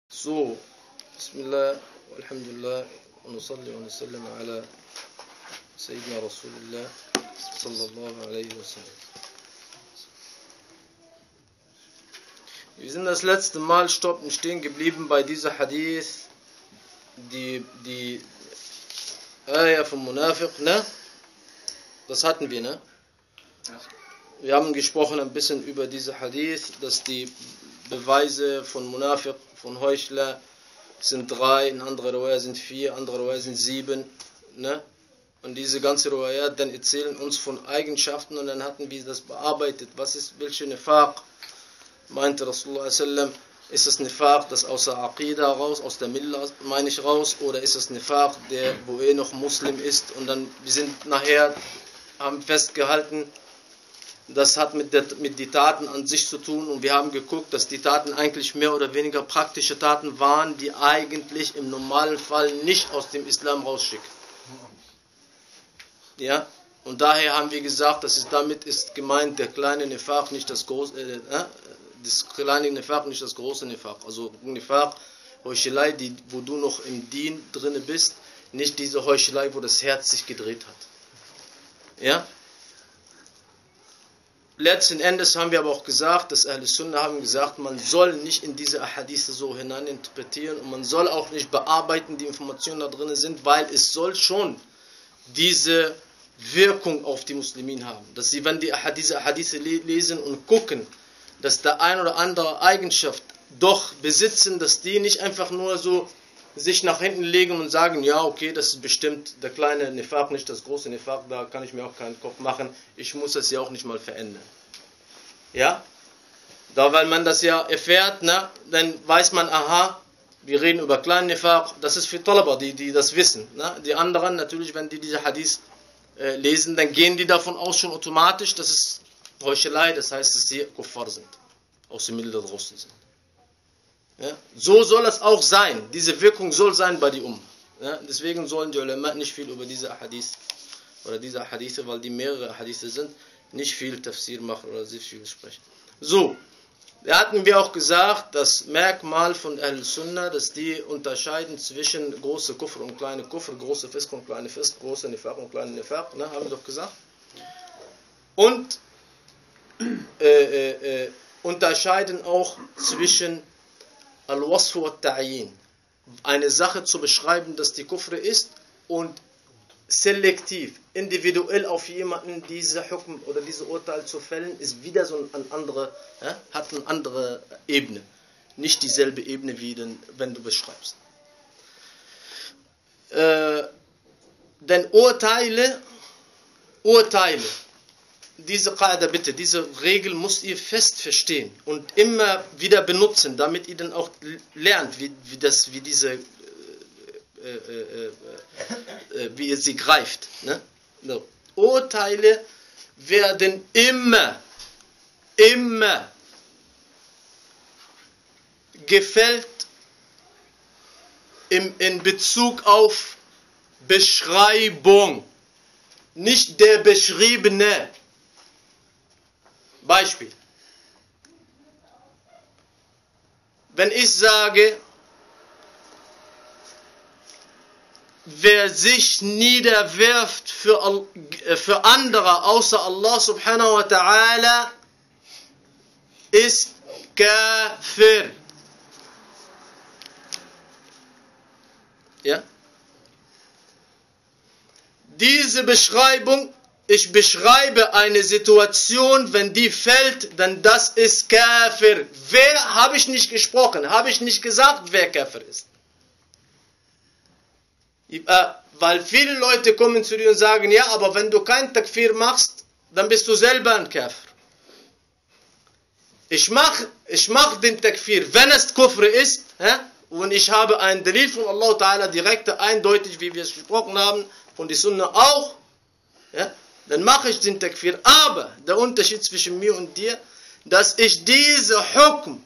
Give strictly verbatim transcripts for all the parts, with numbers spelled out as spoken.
So, Bismillah, Alhamdulillah, und nusalli wa nusallim ala Sayyidina Rasulullah, sallallahu alaihi wasallam. Wir sind das letzte Mal stoppen stehen geblieben bei dieser Hadith, die, die Ayah vom Munafiq, ne? Das hatten wir, ne? Wir haben gesprochen ein bisschen über diese Hadith, dass die Beweise von Munafiq, von Heuchler sind drei, in anderer Riwaya sind vier, andere Riwaya sind sieben, ne? Und diese ganze Riwaya dann erzählen uns von Eigenschaften und dann hatten wir das bearbeitet. Was ist, welche Nifaq? Meinte Rasulullah sallam, ist das Nifaq, das außer Aqidah raus, aus der Milla meine ich raus, oder ist das Nifaq, der, wo er noch Muslim ist? Und dann, wir sind nachher, haben festgehalten, das hat mit, der, mit die Taten an sich zu tun und wir haben geguckt, dass die Taten eigentlich mehr oder weniger praktische Taten waren, die eigentlich im normalen Fall nicht aus dem Islam rausschicken. Ja? Und daher haben wir gesagt, dass es damit ist gemeint, der kleine Nifaq, nicht das große, äh, das kleine Nifaq, nicht das große Nifaq. Also Nifaq, Heuchelei, die, wo du noch im Dien drinne bist, nicht diese Heuchelei, wo das Herz sich gedreht hat. Ja? Letzten Endes haben wir aber auch gesagt, dass Ahl Sunnah haben gesagt, man soll nicht in diese Ahadithe so hineininterpretieren und man soll auch nicht bearbeiten, die Informationen da drin sind, weil es soll schon diese Wirkung auf die Muslimin haben. Dass sie, wenn die diese Ahadithe lesen und gucken, dass der ein oder andere Eigenschaft doch besitzen, dass die nicht einfach nur so sich nach hinten legen und sagen, ja, okay, das ist bestimmt der kleine Nifaq, nicht das große Nifaq, da kann ich mir auch keinen Kopf machen, ich muss das ja auch nicht mal verändern. Ja? Da, weil man das ja erfährt, ne, dann weiß man, aha, wir reden über kleinen Nifaq, das ist für Talaba, die, die das wissen. Ne? Die anderen, natürlich, wenn die diese Hadith äh, lesen, dann gehen die davon aus schon automatisch, dass es Heuchelei, das heißt, dass sie Kuffar sind, aus dem Mittel draußen sind. Ja, so soll es auch sein. Diese Wirkung soll sein bei die Ummah. Ja, deswegen sollen die Ulama nicht viel über diese Hadith oder diese Hadithe, weil die mehrere Hadithe sind, nicht viel Tafsir machen oder sehr viel sprechen. So, da hatten wir auch gesagt, das Merkmal von Ahl Sunnah, dass die unterscheiden zwischen große Kufr und kleine Kufr, große Fisk und kleine Fisk, große Nifaq und kleine Nifaq, ne, haben wir doch gesagt. Und äh, äh, äh, unterscheiden auch zwischen Al-Wasf wa Ta'yin, eine Sache zu beschreiben, dass die Kufr ist und selektiv, individuell auf jemanden diese Hukm oder diese Urteil zu fällen, ist wieder so eine andere, ja, hat eine andere Ebene. Nicht dieselbe Ebene, wie den, wenn du beschreibst. Äh, denn Urteile, Urteile, diese Qaida bitte, diese Regel müsst ihr fest verstehen und immer wieder benutzen, damit ihr dann auch lernt, wie, wie, das, wie diese, äh, äh, äh, wie ihr sie greift. Ne? So. Urteile werden immer, immer gefällt im, in Bezug auf Beschreibung, nicht der Beschriebene. Beispiel. Wenn ich sage, wer sich niederwirft für, für andere außer Allah subhanahu wa ta'ala, ist Kafir. Ja? Diese Beschreibung, ich beschreibe eine Situation, wenn die fällt, dann das ist Kafir. Wer, habe ich nicht gesprochen, habe ich nicht gesagt, wer Kafir ist. Weil viele Leute kommen zu dir und sagen, ja, aber wenn du kein Takfir machst, dann bist du selber ein Kafir. Ich mache ich mach den Takfir, wenn es Kufr ist, hä? Und ich habe einen Dalil von Allah Ta'ala direkt, eindeutig, wie wir es gesprochen haben, von die Sunna auch, ja? Dann mache ich den Takfir. Aber der Unterschied zwischen mir und dir, dass ich diese Hukm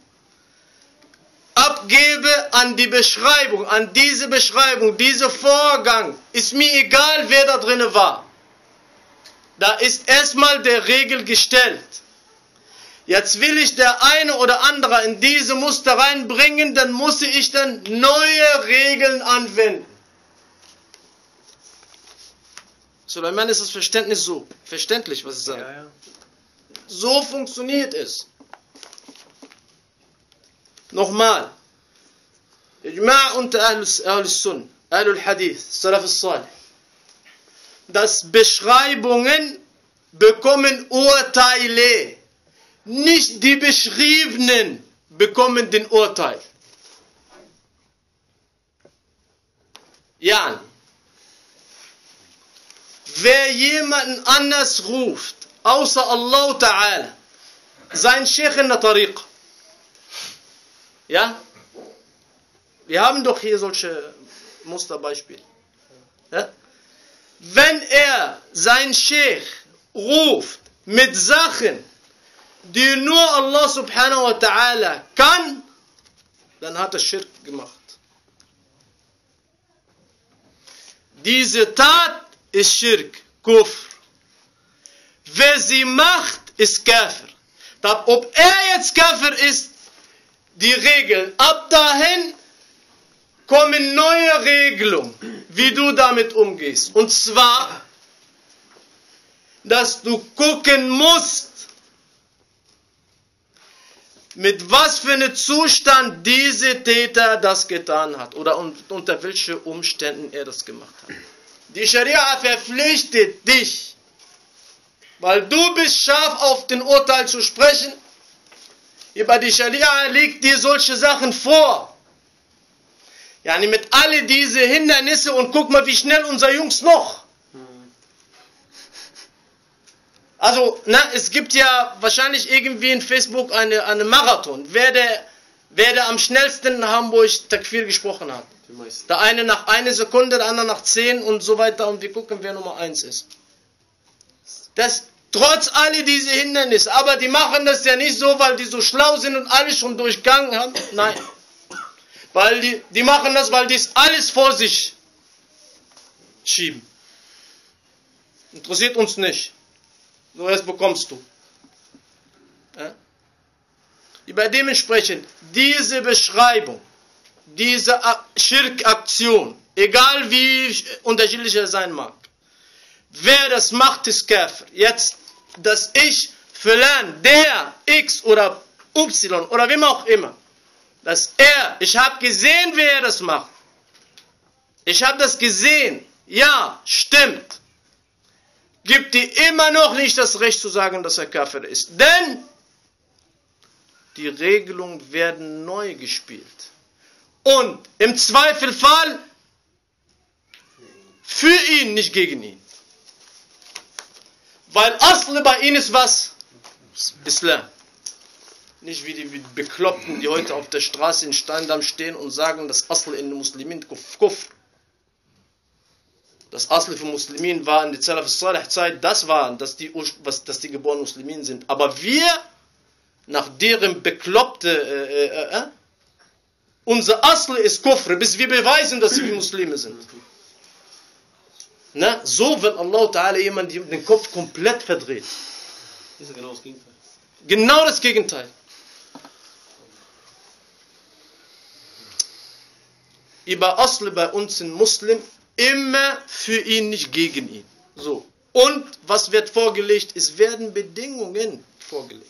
abgebe an die Beschreibung, an diese Beschreibung, dieser Vorgang, ist mir egal, wer da drin war. Da ist erstmal der Regel gestellt. Jetzt will ich der eine oder andere in diese Muster reinbringen, dann muss ich dann neue Regeln anwenden. Suleiman, ist das Verständnis so? Verständlich, was ich sage? Ja, ja. So funktioniert es. Nochmal. Ijma' unter Ahl-Sunnah, Ahl-Hadith, Salaf al-Salih. Dass Beschreibungen bekommen Urteile. Nicht die Beschriebenen bekommen den Urteil. Ja. Wer jemanden anders ruft, außer Allah Ta'ala, sein Sheikh in der Tariq. Ja? Wir haben doch hier solche Musterbeispiele. Ja? Wenn er sein Sheikh ruft mit Sachen, die nur Allah Subhanahu wa Ta'ala kann, dann hat er Schirk gemacht. Diese Tat ist Schirk, Kufr. Wer sie macht, ist Kafir. Ob er jetzt Kafir ist, die Regeln. Ab dahin kommen neue Regelungen, wie du damit umgehst. Und zwar, dass du gucken musst, mit was für einem Zustand dieser Täter das getan hat oder unter welchen Umständen er das gemacht hat. Die Scharia verpflichtet dich, weil du bist scharf auf den Urteil zu sprechen. Über die Scharia legt dir solche Sachen vor. Ja, mit alle diese Hindernisse und guck mal, wie schnell unser Jungs noch. Also, na, es gibt ja wahrscheinlich irgendwie in Facebook eine, eine Marathon. Wer der, wer der am schnellsten in Hamburg Takfir gesprochen hat. Der eine nach einer Sekunde, der andere nach zehn und so weiter. Und wir gucken, wer Nummer eins ist. Das trotz all diese Hindernisse. Aber die machen das ja nicht so, weil die so schlau sind und alles schon durchgangen haben. Nein. Weil die, die machen das, weil die es alles vor sich schieben. Interessiert uns nicht. So erst bekommst du. Ja? Bei dementsprechend, diese Beschreibung, diese Schirkaktion, egal wie unterschiedlich er sein mag, wer das macht, ist Kafir. Jetzt, dass ich, Fulan, der, X oder Y oder wem auch immer, dass er, ich habe gesehen, wer er das macht. Ich habe das gesehen. Ja, stimmt. Gibt dir immer noch nicht das Recht zu sagen, dass er Kafir ist. Denn die Regelungen werden neu gespielt. Und im Zweifelfall für ihn, nicht gegen ihn. Weil Asl bei ihnen ist was? Islam. Nicht wie die Bekloppten, die heute auf der Straße in Steindamm stehen und sagen, dass Asl in den Muslimin Kufr. Das Asl für Muslimin war in der Salaf al-Salih Zeit, das war, dass die, was, dass die geborenen Muslimin sind. Aber wir, nach deren bekloppte, äh, äh, äh, unser Asl ist Kufr, bis wir beweisen, dass wir Muslime sind. Na, so wird Allah Ta'ala jemand den Kopf komplett verdreht. Das ist genau das Gegenteil. Genau das Gegenteil. Über Asl bei uns sind Muslim immer für ihn, nicht gegen ihn. So. Und was wird vorgelegt? Es werden Bedingungen vorgelegt.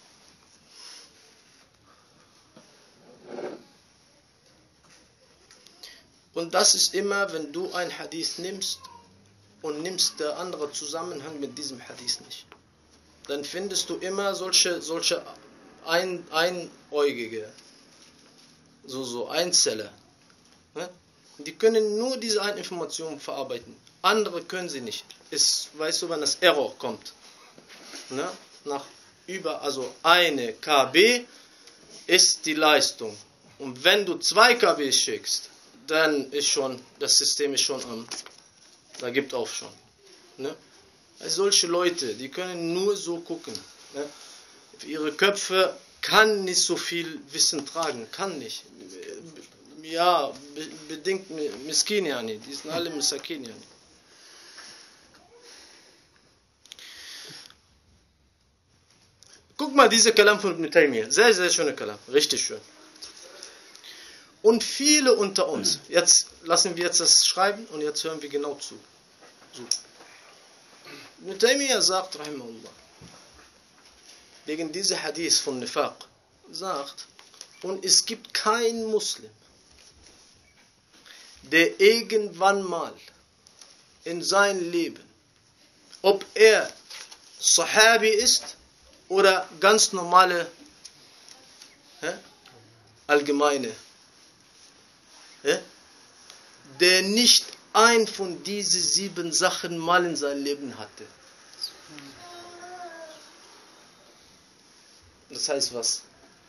Und das ist immer, wenn du ein Hadith nimmst und nimmst der andere Zusammenhang mit diesem Hadith nicht. Dann findest du immer solche, solche ein, einäugige, so, so Einzeller. Ne? Die können nur diese eine Information verarbeiten. Andere können sie nicht. Ist, weißt du, wann das Error kommt? Ne? Nach über, also eine K B ist die Leistung. Und wenn du zwei K B schickst, dann ist schon, das System ist schon am, da gibt auf schon. Ne? Also solche Leute, die können nur so gucken. Ne? Ihre Köpfe kann nicht so viel Wissen tragen, kann nicht. Ja, bedingt Miskin ja nicht, die sind alle Misakin ja nicht. Guck mal, diese Kalam von Ibn Taymiyyah. Sehr, sehr schöne Kalam. Richtig schön. Und viele unter uns, jetzt lassen wir jetzt das schreiben und jetzt hören wir genau zu. So. Ibn Taymiyyah sagt, rahimahullah, wegen dieser Hadith von Nifaq, sagt, und es gibt keinen Muslim, der irgendwann mal in seinem Leben, ob er Sahabi ist oder ganz normale, hä, allgemeine, hä, der nicht ein von diesen sieben Sachen mal in seinem Leben hatte. Das heißt was?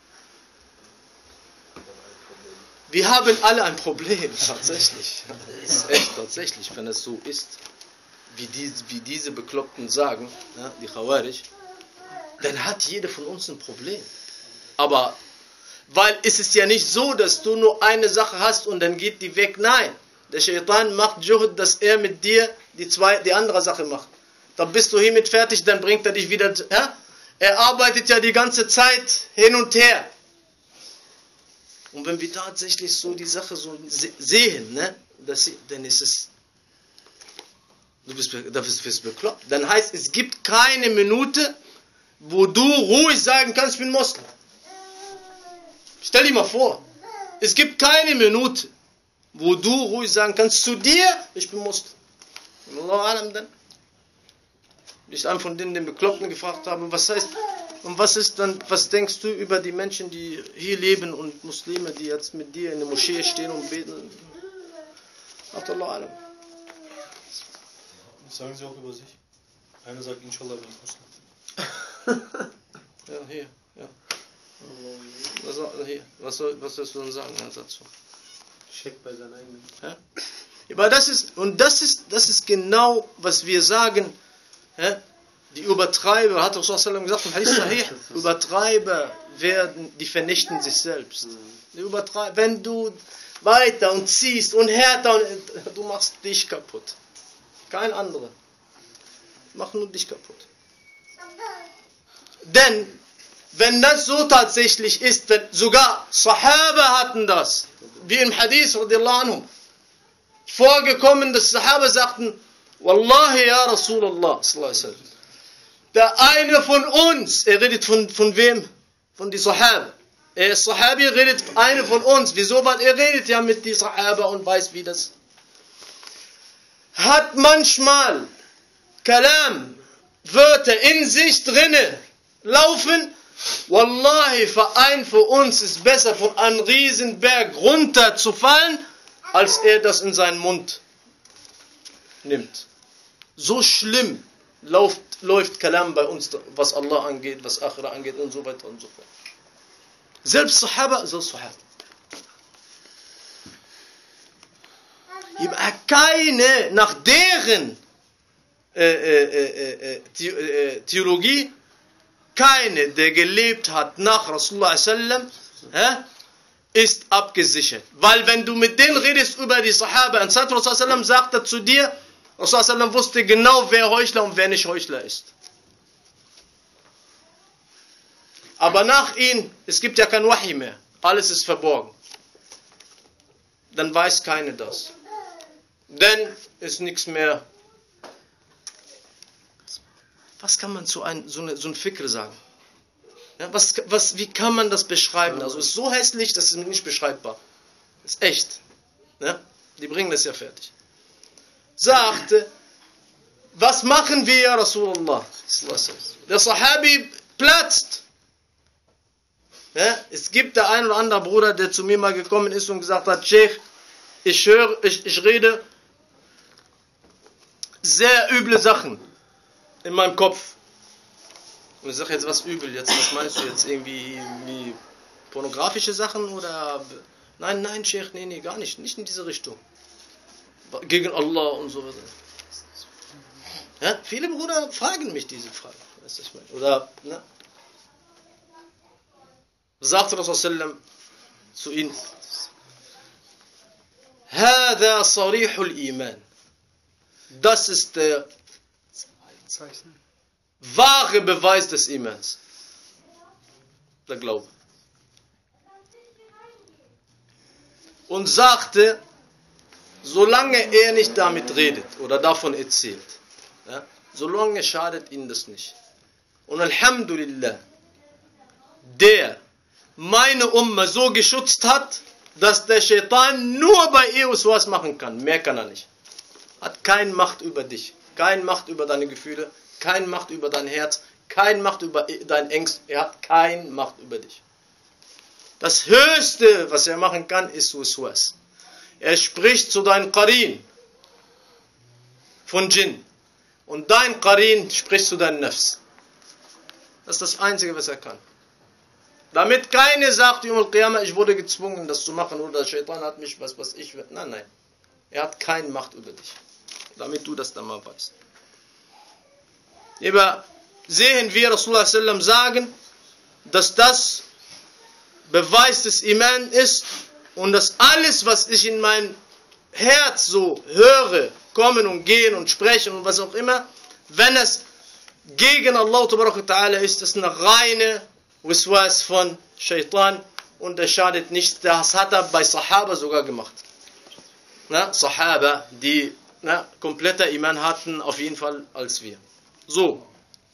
Wir haben alle ein Problem, tatsächlich. Das ist echt tatsächlich, wenn es so ist, wie, die, wie diese Bekloppten sagen, ja, die Khawarij, dann hat jeder von uns ein Problem. Aber, weil es ist ja nicht so, dass du nur eine Sache hast und dann geht die weg. Nein, der Shaitan macht Juhud, dass er mit dir die, zwei, die andere Sache macht. Dann bist du hiermit fertig, dann bringt er dich wieder, ja? Er arbeitet ja die ganze Zeit hin und her. Und wenn wir tatsächlich so die Sache so sehen, ne, dass sie, dann ist es, du bist, du bist bekloppt. Dann heißt, es gibt keine Minute, wo du ruhig sagen kannst, ich bin Moslem. Stell dir mal vor, es gibt keine Minute, wo du ruhig sagen kannst zu dir, ich bin Moslem. Allahu alam dann. Ich einem von denen, den Bekloppten gefragt habe, was heißt, und was ist dann, was denkst du über die Menschen, die hier leben und Muslime, die jetzt mit dir in der Moschee stehen und beten? Allahu alam. Das sagen sie auch über sich. Einer sagt, Inshallah bin ich Muslim. Ja, hier, ja. Was, hier. Was, soll, was sollst du denn sagen dazu? Check bei seinen eigenen. Ja? Aber das ist, und das ist, das ist genau, was wir sagen, ja? Die Übertreiber, hat Rasulullah gesagt, im Hadith Sahih, Übertreiber werden, die vernichten sich selbst. Die Übertreiber, wenn du weiter und ziehst und härter, und, du machst dich kaputt. Kein anderer. Mach nur dich kaputt. Denn, wenn das so tatsächlich ist, wenn sogar Sahaba hatten das, wie im Hadith, radiallahu anhum, vorgekommen, dass Sahaba sagten, Wallahi ya Rasulullah, sallallahu alaihi wasallam, der eine von uns, er redet von, von wem? Von die Sahaba. Er ist Sahabi, redet eine von uns. Wieso? Weil er redet ja mit die Sahaba und weiß, wie das hat manchmal Kalam, Wörter in sich drinne laufen. Wallahi, für einen von uns ist besser, von einem Riesenberg runterzufallen, als er das in seinen Mund nimmt. So schlimm läuft, läuft Kalam bei uns, was Allah angeht, was Akhira angeht und so weiter und so fort. Selbst Sahaba, so Sahaba. Keine, nach deren äh, äh, äh, The äh, Theologie, keine, der gelebt hat nach Rasulullah sallam, äh, ist abgesichert. Weil wenn du mit denen redest über die Sahaba, und Rasulullah sallam sagt er zu dir, Rasulullah sallam wusste genau, wer Heuchler und wer nicht Heuchler ist. Aber nach ihm, es gibt ja kein Wahi mehr. Alles ist verborgen. Dann weiß keiner das. Denn ist nichts mehr. Was kann man zu ein, so, eine, so ein Fikr sagen? Ja, was, was, wie kann man das beschreiben? Also es ist so hässlich, das ist nicht beschreibbar. Ist echt. Ja? Die bringen das ja fertig. Sagte, was machen wir, ja Rasulullah? Der Sahabi platzt. Ja? Es gibt der ein oder andere Bruder, der zu mir mal gekommen ist und gesagt hat, Sheikh, ich höre, ich, ich rede sehr üble Sachen in meinem Kopf. Und ich sage jetzt, was übel jetzt? Was meinst du jetzt? Irgendwie wie pornografische Sachen oder... Nein, nein, Sheikh, nee, nee, gar nicht. Nicht in diese Richtung. Gegen Allah und so weiter. Ja, viele Brüder fragen mich diese Frage. Weißt du, ich meine? Oder, ne? Sagt Rasulullah zu ihnen, هذا صريح الإيمان. Das ist der wahre Beweis des Imans. der Glaube. Und sagte, solange er nicht damit redet oder davon erzählt, ja, solange schadet ihnen das nicht. Und Alhamdulillah, der meine Umma so geschützt hat, dass der Shaitan nur bei ihr was machen kann. Mehr kann er nicht. Hat keine Macht über dich, keine Macht über deine Gefühle, keine Macht über dein Herz, keine Macht über dein Ängst. Er hat keine Macht über dich. Das Höchste, was er machen kann, ist Waswas. Er spricht zu deinem Qarin von Jinn. Und dein Qarin spricht zu deinem Nafs. Das ist das Einzige, was er kann. Damit keine sagt, Yom al-Qiyamah, ich wurde gezwungen, das zu machen, oder der Shaitan hat mich, was was ich will. Nein, nein. Er hat keine Macht über dich. Damit du das dann mal weißt. Lieber, sehen wir Rasulullah sallallahu alaihi wasallam sagen, dass das Beweis des Iman ist und dass alles, was ich in mein Herz so höre, kommen und gehen und sprechen und was auch immer, wenn es gegen Allah ta'ala ist, ist eine reine Waswas von Shaitan und der schadet nicht. Das hat er bei Sahaba sogar gemacht. Na, Sahaba, die na, kompletter Iman hatten, auf jeden Fall als wir. So.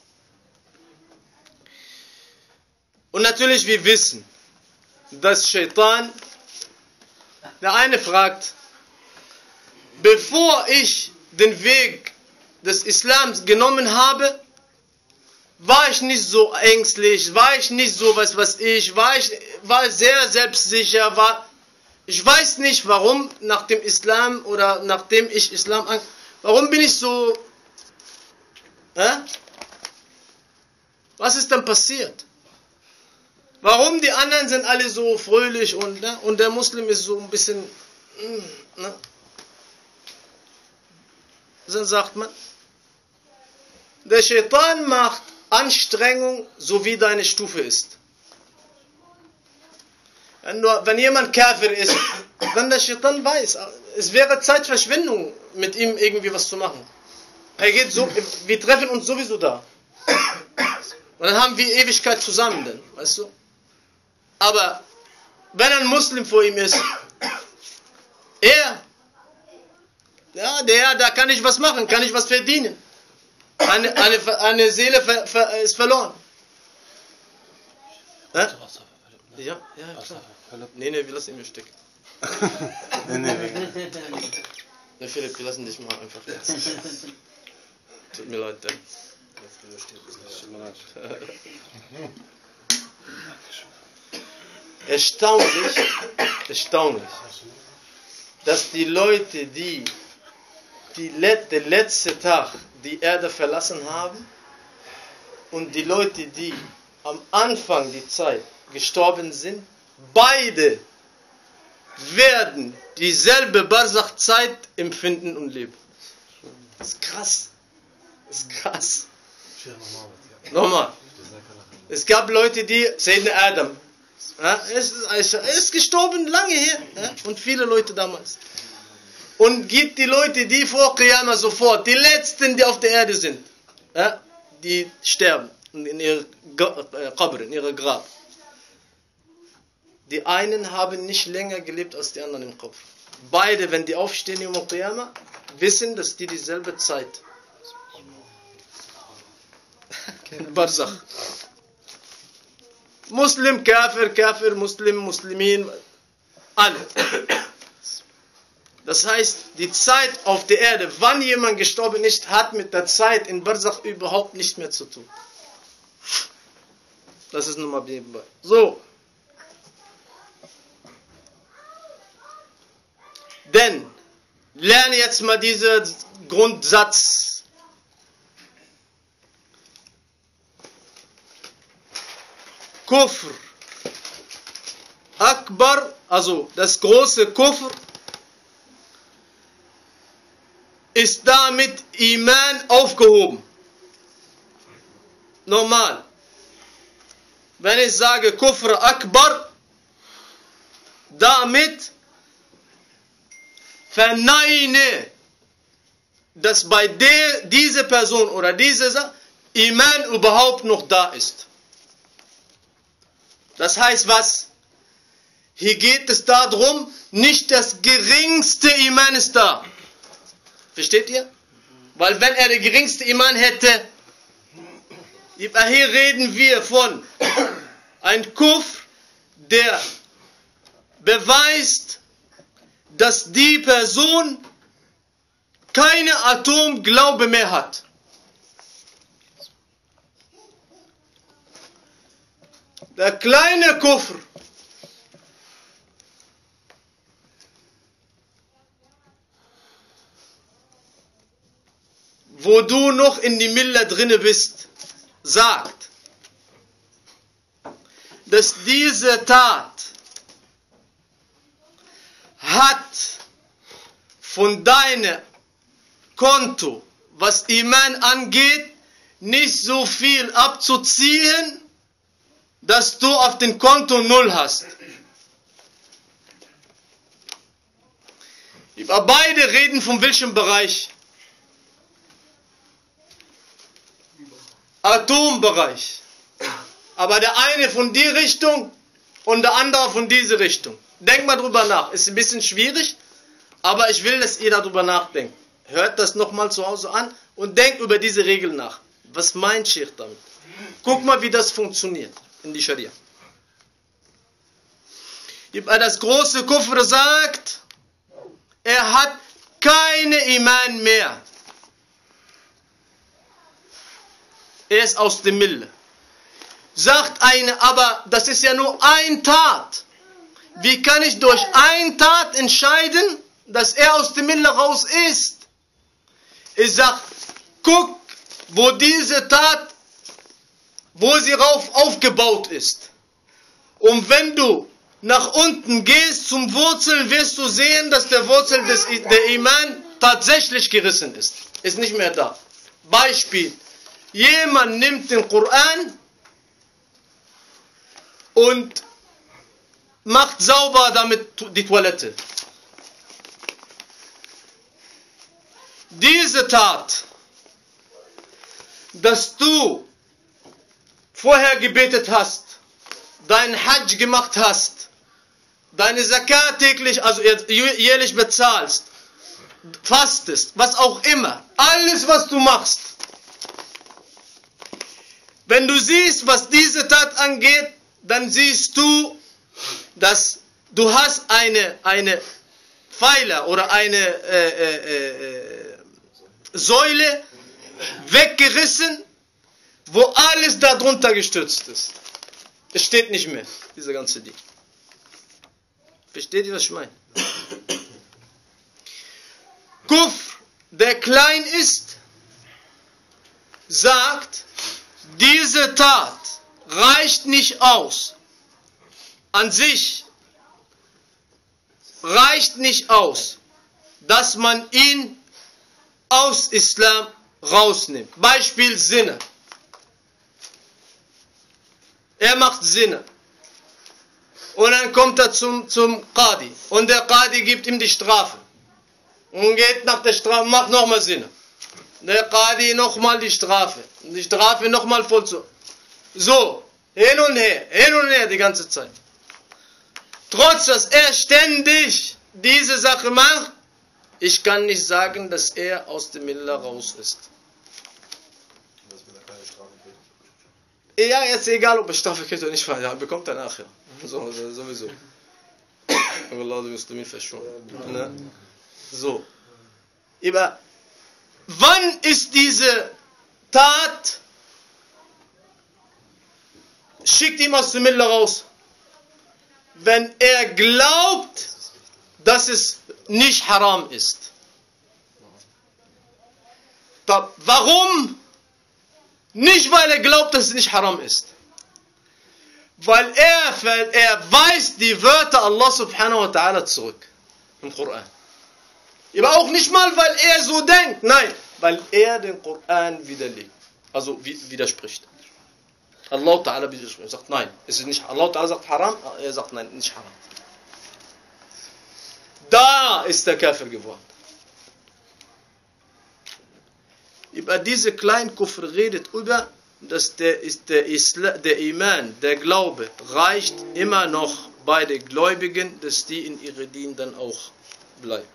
Und natürlich, wir wissen, dass Shaitan, der eine fragt, bevor ich den Weg des Islams genommen habe, war ich nicht so ängstlich, war ich nicht so was was ich, war ich war sehr selbstsicher, war ich weiß nicht warum nach dem Islam oder nachdem ich Islam an, warum bin ich so, äh? Was ist denn passiert? Warum die anderen sind alle so fröhlich und ne? Und der Muslim ist so ein bisschen, ne? Dann sagt man, der Shaitan macht Anstrengung, so wie deine Stufe ist. Wenn, du, wenn jemand Kafir ist, wenn der Shaitan weiß, es wäre Zeitverschwendung, mit ihm irgendwie was zu machen. Er geht so, wir treffen uns sowieso da. Und dann haben wir Ewigkeit zusammen, denn, weißt du? Aber wenn ein Muslim vor ihm ist, er, ja, der, da kann ich was machen, kann ich was verdienen. Eine, eine, eine Seele ver, ver, ist verloren. Hä? Ja, ja, klar. Nee, nee, wir lassen ihn stecken. nee, nee, nee. Ne, Philipp, wir lassen dich mal einfach jetzt. Tut mir leid, denn. Erstaunlich, erstaunlich, dass die Leute, die, die den letzten Tag die Erde verlassen haben und die Leute, die am Anfang der Zeit gestorben sind, beide werden dieselbe Barzach-Zeit empfinden und leben. Das ist krass. Das ist krass. Nochmal. Es gab Leute, die, Sayyidina Adam, ja, ist, ist gestorben lange her, ja, und viele Leute damals. Und gibt die Leute, die vor Qiyamah sofort, die letzten, die auf der Erde sind, ja, die sterben in ihrer Qabr, in ihrer Grab. Die einen haben nicht länger gelebt als die anderen im Kopf. Beide, wenn die aufstehen im Qiyamah, wissen, dass die dieselbe Zeit. Barzakh. Muslim, Kafir, Kafir, Muslim, Muslimin, alle. Das heißt, die Zeit auf der Erde, wann jemand gestorben ist, hat mit der Zeit in Barzakh überhaupt nicht mehr zu tun. Das ist nochmal nebenbei. So. Denn, lerne jetzt mal diesen Grundsatz. Kufr Akbar, also das große Kufr, ist damit Iman aufgehoben. Normal. Wenn ich sage Kufr Akbar, damit verneine, dass bei der, dieser Person oder dieser Iman überhaupt noch da ist. Das heißt was? Hier geht es darum, nicht das geringste Iman ist da. Versteht ihr? Weil wenn er der geringste Iman hätte, hier reden wir von einem Kufr, der beweist, dass die Person keine Atomglaube mehr hat. Der kleine Kufr, wo du noch in die Milla drinne bist, sagt, dass diese Tat hat von deinem Konto, was Iman angeht, nicht so viel abzuziehen, dass du auf dem Konto null hast. Beide reden von welchem Bereich? Atombereich. Aber der eine von die Richtung und der andere von diese Richtung. Denk mal drüber nach. Ist ein bisschen schwierig, aber ich will, dass ihr darüber nachdenkt. Hört das nochmal zu Hause an und denkt über diese Regel nach. Was meint Sheikh damit? Guck mal, wie das funktioniert in die Scharia. Das große Kufr sagt, er hat keine Iman mehr. Er ist aus dem Mille. Sagt eine, aber das ist ja nur ein Tat. Wie kann ich durch ein Tat entscheiden, dass er aus dem Mille raus ist? Ich sag, guck, wo diese Tat, wo sie rauf aufgebaut ist. Und wenn du nach unten gehst zum Wurzel, wirst du sehen, dass der Wurzel des, der Iman tatsächlich gerissen ist. Ist nicht mehr da. Beispiel. Jemand nimmt den Koran und macht sauber damit die Toilette. Diese Tat, dass du vorher gebetet hast, deinen Hajj gemacht hast, deine Zakat täglich, also jährlich bezahlst, fastest, was auch immer, alles was du machst. Wenn du siehst, was diese Tat angeht, dann siehst du, dass du hast eine, eine Pfeiler oder eine äh, äh, äh, Säule weggerissen, wo alles darunter gestürzt ist. Es steht nicht mehr, dieser ganze Ding. Versteht ihr, was ich meine? Kufr, der klein ist, sagt, diese Tat reicht nicht aus. An sich reicht nicht aus, dass man ihn aus Islam rausnimmt. Beispiel Sinne. Er macht Sinne. Und dann kommt er zum, zum Qadi. Und der Qadi gibt ihm die Strafe. Und geht nach der Strafe, macht nochmal Sinne. Der Qadi nochmal die Strafe. Die Strafe nochmal vollzogen. So, hin und her, hin und her die ganze Zeit. Trotz, dass er ständig diese Sache macht, ich kann nicht sagen, dass er aus dem Millah raus ist. Ja, jetzt egal, ob er Strafe kriegt oder nicht, er bekommt er nachher. So, sowieso. Allah, du wirst mich verschonen. So. Aber wann ist diese Tat, schickt ihm aus dem Millah raus? Wenn er glaubt, dass es nicht haram ist. Warum? Nicht, weil er glaubt, dass es nicht haram ist. Weil er, er weist die Wörter Allah subhanahu wa ta'ala zurück im Koran. Aber auch nicht mal, weil er so denkt. Nein, weil er den Koran widerlegt. Also widerspricht. Allah ta'ala widerspricht. Er sagt nein, es ist nicht. Allah ta'ala sagt haram, er sagt nein, nicht haram. Da ist der Kafir geworden. Über diese kleinen Kufr redet über dass der, ist der, Isla, der Iman, der Glaube, reicht immer noch bei den Gläubigen, dass die in ihre Dien dann auch bleiben.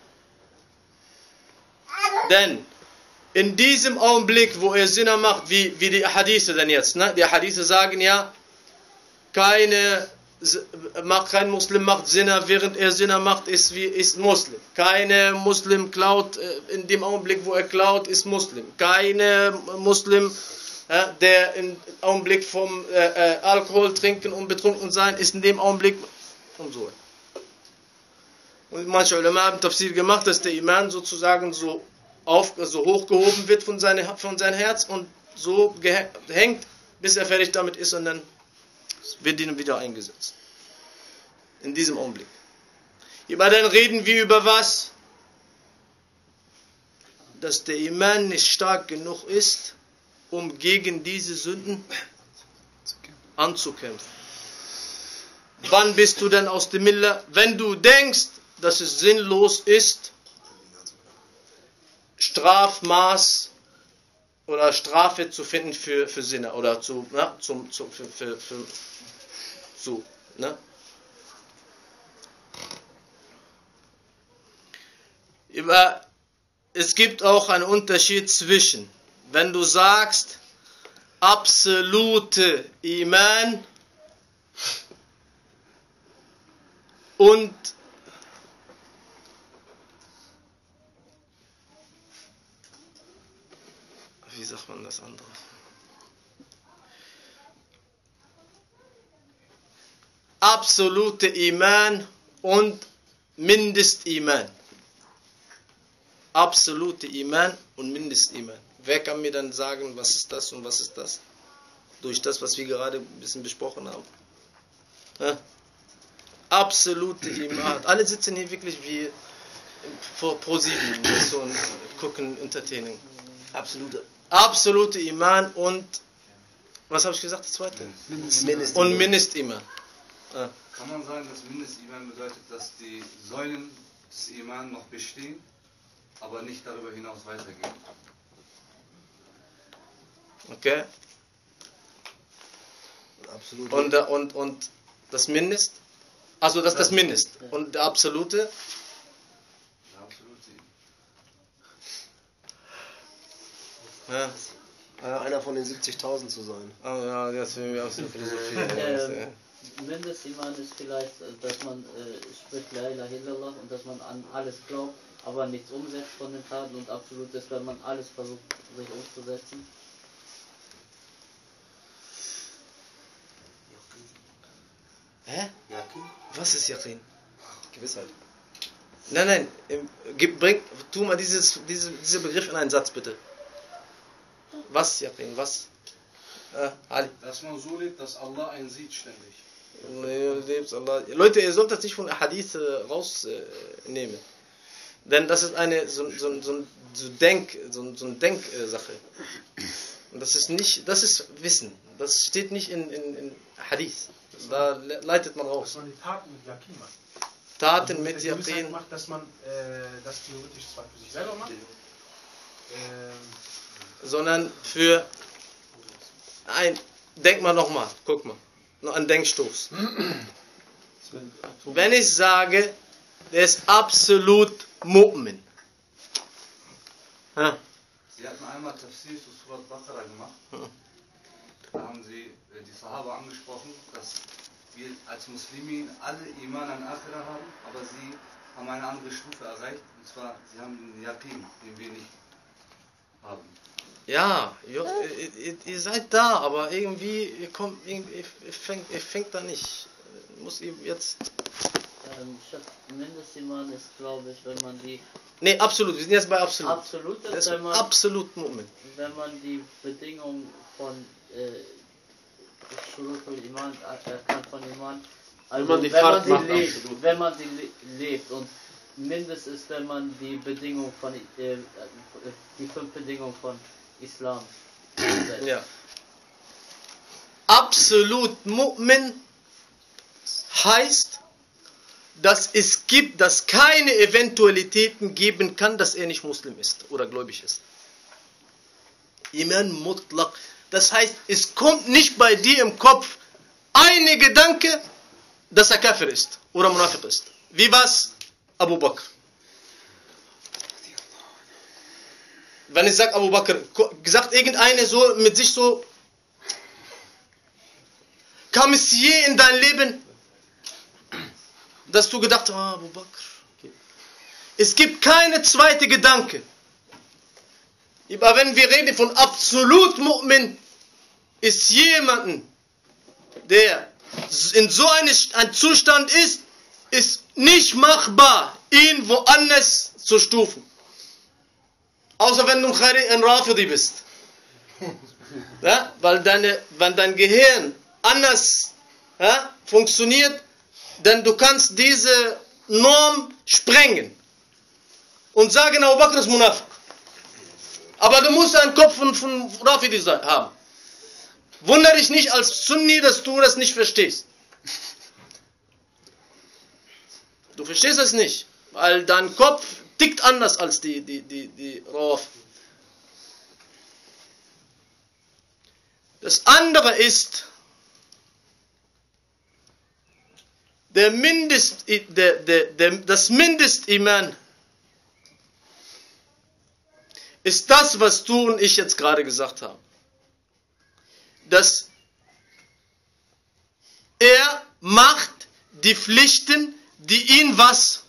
Denn in diesem Augenblick, wo er Sinne macht, wie, wie die Hadithe denn jetzt, ne? Die Hadithe sagen ja, keine, kein Muslim macht Sinne, während er Sinne macht, ist, wie, ist Muslim. Keine Muslim klaut, in dem Augenblick, wo er klaut, ist Muslim. Keine Muslim, der im Augenblick vom äh, Alkohol trinken und betrunken sein, ist in dem Augenblick und so. Und manche Ulama haben Tafsir gemacht, dass der Iman sozusagen so, auf, so hochgehoben wird von, seine, von seinem Herz und so hängt, bis er fertig damit ist und dann wird ihn wieder eingesetzt. In diesem Augenblick. Aber dann reden wir über was? Dass der Iman nicht stark genug ist, um gegen diese Sünden anzukämpfen. Wann bist du denn aus dem Miller? Wenn du denkst, dass es sinnlos ist, Strafmaß oder Strafe zu finden für, für Sinne oder zu, na, zum, zu, für, für, für, so, ne? Aber es gibt auch einen Unterschied zwischen, wenn du sagst, absolute Iman und wie sagt man das andere? Absolute Iman und Mindestiman. Absolute Iman und Mindestiman. Wer kann mir dann sagen, was ist das und was ist das? Durch das, was wir gerade ein bisschen besprochen haben. Ja? Absolute Iman. Alle sitzen hier wirklich wie vor Pro sieben, so ein gucken Entertaining. Absolute. Absolute Iman und was habe ich gesagt, das zweite? Mindest und Mindestiman. Ja. Kann man sagen, dass Mindestiman bedeutet, dass die Säulen des Iman noch bestehen, aber nicht darüber hinaus weitergehen? Okay. Absolut. Und, und, und das Mindest? Also das ist das Mindest. Und der Absolute? Der Absolute. Ja. Einer von den siebzigtausend zu sein. Oh ja, das finden wir aus der Philosophie. Ähm, Mindestiman ist vielleicht, dass man äh, spricht La ilaha illallah und dass man an alles glaubt, aber nichts umsetzt von den Taten, und absolut ist, wenn man alles versucht, sich umzusetzen. Hä? Yaqin? Was ist Yaqin? Gewissheit. Nein, nein, gib, bring, tu mal dieses, diese, diesen Begriff in einen Satz, bitte. Was, Yaqin, was? Äh, Ali. Dass man so lebt, dass Allah einen sieht ständig. Leute, ihr sollt das nicht von Hadith äh, rausnehmen. Äh, Denn das ist eine so, so, so, so Denk, so, so eine Denksache. Und das ist nicht, das ist Wissen. Das steht nicht in, in, in Hadith. Da leitet man raus. Dass man die Taten mit Yaqin macht. Taten also mit Yaqin. macht, dass man äh, das theoretisch zwar für sich selber macht, ähm, sondern für ein, denk mal nochmal, guck mal, noch ein Denkstoß. Wenn ich sage, der ist absolut Mu'min. Ja. Sie hatten einmal Tafsir zu Surat Baqarah gemacht. Da haben Sie die Sahaba angesprochen, dass wir als Muslimin alle Iman an Akhira haben, aber sie haben eine andere Stufe erreicht, und zwar, sie haben den Yaqin, den wir nicht haben. Ja, ihr, ihr, ihr seid da, aber irgendwie, ihr kommt, irgendwie, ihr fängt, ihr fängt da nicht. Muss ihr jetzt... Ähm, Mindestiman ist, glaube ich, wenn man die... Nee, absolut, wir sind jetzt bei absolut. Absolut ist, das ist wenn man... absolut Mu'min. Wenn man die Bedingungen von... Äh, Shurutul Iman erkannt von Iman. Also wenn man die wenn Fahrt man sie macht, lebt, absolut. wenn man sie le lebt, und Mindest ist, wenn man die Bedingungen von äh, die fünf Bedingungen von Islam setzt. Ja. Absolut Mu'min heißt, dass es gibt, dass keine Eventualitäten geben kann, dass er nicht Muslim ist oder gläubig ist. Iman mutlaq. Das heißt, es kommt nicht bei dir im Kopf eine Gedanke, dass er Kafir ist oder Munafiq ist. Wie war's Abu Bakr? Wenn ich sage Abu Bakr, gesagt irgendeine so mit sich so, kam es je in dein Leben, dass du gedacht hast, ah, Abu Bakr. Es gibt keine zweite Gedanke. Aber wenn wir reden von absolut Mu'min, ist jemanden, der in so einem Zustand ist, ist nicht machbar, ihn woanders zu stufen. Außer wenn du ein Rafidi bist. Ja? Weil deine, wenn dein Gehirn anders ja, funktioniert, dann du kannst diese Norm sprengen und sagen, Abu Bakr ist Munafiq. Aber du musst einen Kopf von, von Rafidi haben. Wundere dich nicht als Sunni, dass du das nicht verstehst. Du verstehst es nicht, weil dein Kopf tickt anders als die, die, die, die Raf. Das andere ist, der Mindest, der, der, der, das Mindestiman ist das, was du und ich jetzt gerade gesagt haben. Dass er macht die Pflichten, die ihn was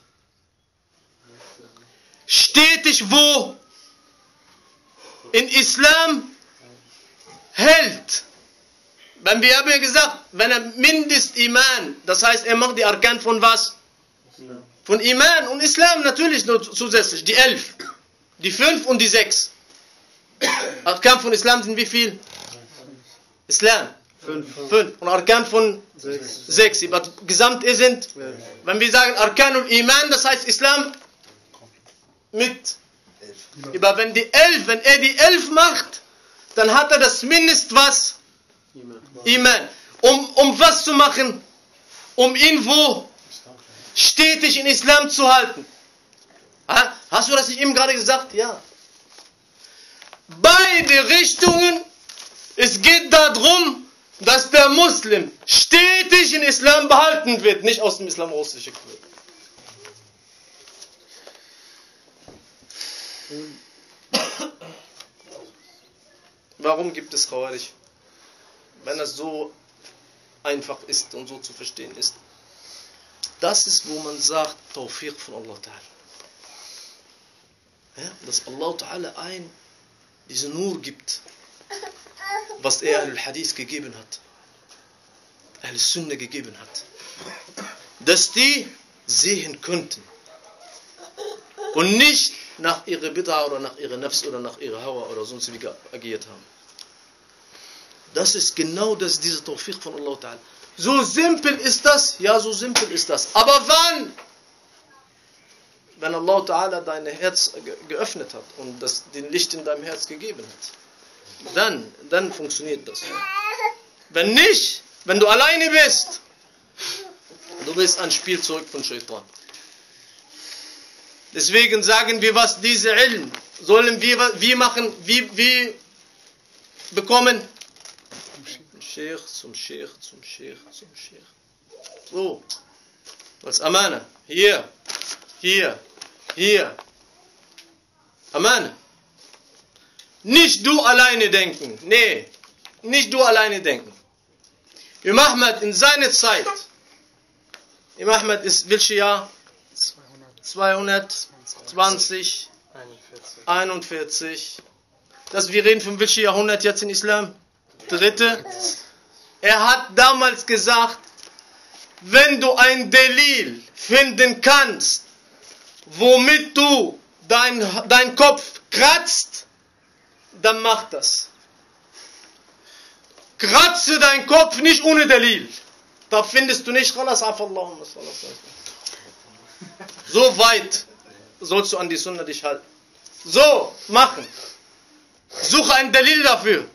stetig wo in Islam hält. Wenn wir haben ja gesagt, wenn er Mindestiman, das heißt, er macht die Arkan von was? Von Iman und Islam natürlich nur zusätzlich, die elf. Die fünf und die sechs. Arkan von Islam sind wie viel? Islam. Fünf. Fünf. Und Arkan von sechs. Sechs. Aber gesamt sind, wenn wir sagen Arkan und Iman, das heißt Islam mit. Aber wenn die elf, wenn er die elf macht, dann hat er das Mindest was? Iman. Um, um was zu machen? Um ihn wo? Stetig in Islam zu halten. Ha? Hast du das nicht eben gerade gesagt? Ja. Beide Richtungen, es geht darum, dass der Muslim stetig in Islam behalten wird, nicht aus dem Islam rausgeschickt wird. Warum gibt es Khawarij? Wenn es so einfach ist und so zu verstehen ist. Das ist, wo man sagt, Tawfiq von Allah Ta'ala. Ja, dass Allah Ta'ala ein, diese Nur gibt, was er Al-Hadith gegeben hat, Al-Sunnah gegeben hat. Dass die sehen könnten und nicht nach ihrer Bid'a oder nach ihrer Nafs oder nach ihrer Hawa oder sonst wie agiert haben. Das ist genau das, diese Tawfiq von Allah Ta'ala. So simpel ist das? Ja, so simpel ist das. Aber wann? Wenn Allah Ta'ala dein Herz geöffnet hat und das, den Licht in deinem Herz gegeben hat, dann, dann funktioniert das. Wenn nicht, wenn du alleine bist, du bist ein Spielzeug von Shaitan. Deswegen sagen wir, was diese Ilm sollen wir wie machen, wie, wie bekommen? Sheikh zum Sheikh zum Sheikh zum Sheikh. So, als Amana. Hier, hier, hier. Amana. Nicht du alleine denken. Nee, nicht du alleine denken. Imam Ahmad in seiner Zeit. Imam Ahmad ist welches Jahr? zweihundertzwanzig, einundvierzig. Das wir reden von welchem Jahrhundert jetzt in Islam? Dritte. Er hat damals gesagt, wenn du ein Delil finden kannst, womit du dein, dein Kopf kratzt, dann mach das. Kratze deinen Kopf nicht ohne Delil. Da findest du nicht, so weit sollst du an die Sunna dich halten. So, machen. Suche ein Delil dafür.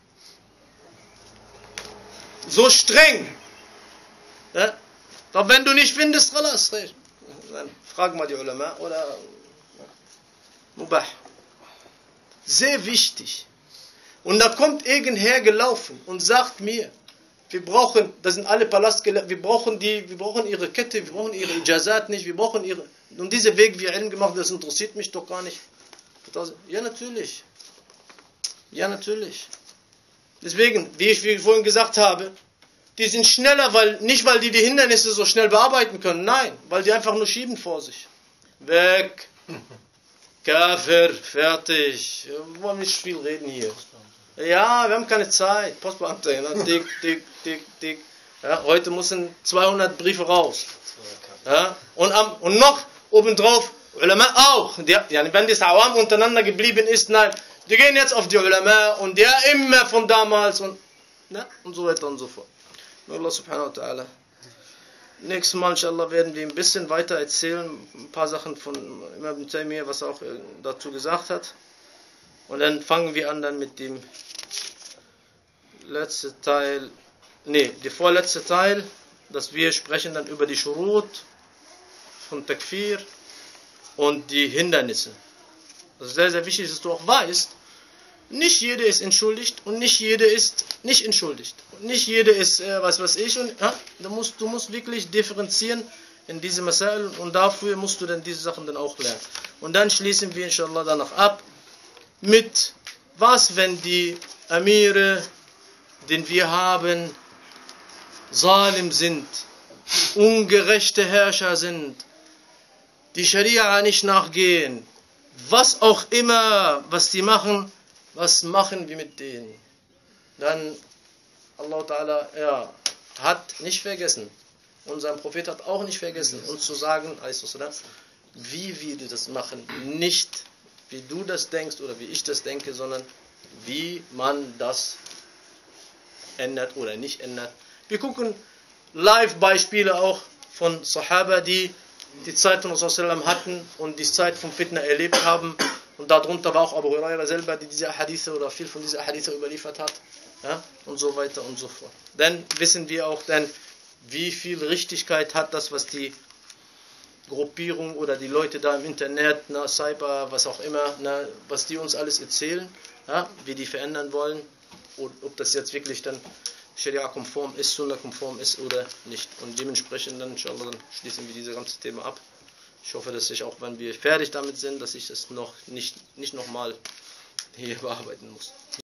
So streng. Ja? Doch wenn du nicht findest, dann frag mal die Ulama oder Mubah. Sehr wichtig. Und da kommt irgendher gelaufen und sagt mir, wir brauchen, das sind alle Palastgelehrten, wir brauchen die, wir brauchen ihre Kette, wir brauchen ihre Ijazat nicht, wir brauchen ihre, und diese Weg, wie Ilm gemacht, das interessiert mich doch gar nicht. Ja, natürlich. Ja, natürlich. Deswegen, wie ich wie vorhin gesagt habe, die sind schneller, weil nicht weil die die Hindernisse so schnell bearbeiten können, nein, weil die einfach nur schieben vor sich. Weg. Kafir, fertig. Wir wollen nicht viel reden hier. Ja, wir haben keine Zeit. Postbeamte, ja, dick, dick, dick, dick. Ja, heute müssen zweihundert Briefe raus. Ja, und, am, und noch obendrauf, Ulama auch. Die, ja, wenn das Awam untereinander geblieben ist, nein, die gehen jetzt auf die Ulama und ja immer von damals und, ja, und so weiter und so fort. Allah subhanahu wa ta'ala. Nächstes Mal, inshallah, werden wir ein bisschen weiter erzählen, ein paar Sachen von Imam ibn Taymiyyah, was er auch dazu gesagt hat. Und dann fangen wir an dann mit dem letzten Teil, nee, der vorletzte Teil, dass wir sprechen dann über die Shurut von Takfir und die Hindernisse. Das ist sehr, sehr wichtig, dass du auch weißt, nicht jeder ist entschuldigt und nicht jeder ist nicht entschuldigt. Und nicht jeder ist, äh, was weiß ich. Und, ja, du, musst, du musst wirklich differenzieren in diese Masail und dafür musst du dann diese Sachen dann auch lernen. Und dann schließen wir inshallah danach ab mit, was wenn die Amire, den wir haben, Zalim sind, ungerechte Herrscher sind, die Scharia nicht nachgehen, was auch immer, was die machen, was machen wir mit denen? Dann, Allah Ta'ala, ja, hat nicht vergessen, und sein Prophet hat auch nicht vergessen, uns zu sagen, wie wir das machen. Nicht, wie du das denkst oder wie ich das denke, sondern wie man das ändert oder nicht ändert. Wir gucken Live-Beispiele auch von Sahaba, die die Zeit von Rasulullah hatten und die Zeit von Fitna erlebt haben. Und darunter war auch Abu Huraira selber, die diese Hadithe oder viel von dieser Hadithe überliefert hat. Ja, und so weiter und so fort. Dann wissen wir auch dann, wie viel Richtigkeit hat das, was die Gruppierung oder die Leute da im Internet, na, Cyber, was auch immer, na, was die uns alles erzählen, ja, wie die verändern wollen, und ob das jetzt wirklich dann Scharia-konform ist, Sunna-konform ist oder nicht. Und dementsprechend dann, inshallah, dann schließen wir dieses ganze Thema ab. Ich hoffe, dass ich auch, wenn wir fertig damit sind, dass ich das noch nicht, nicht nochmal hier bearbeiten muss.